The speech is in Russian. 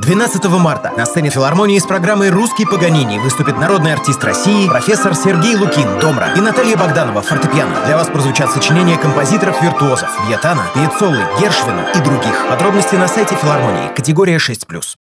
12 марта на сцене филармонии с программой «Русский Паганини» выступит народный артист России, профессор Сергей Лукин, домра, и Наталья Богданова, фортепиано. Для вас прозвучат сочинения композиторов-виртуозов Вьетана, Пиеццолы, Гершвина и других. Подробности на сайте филармонии. Категория 6+.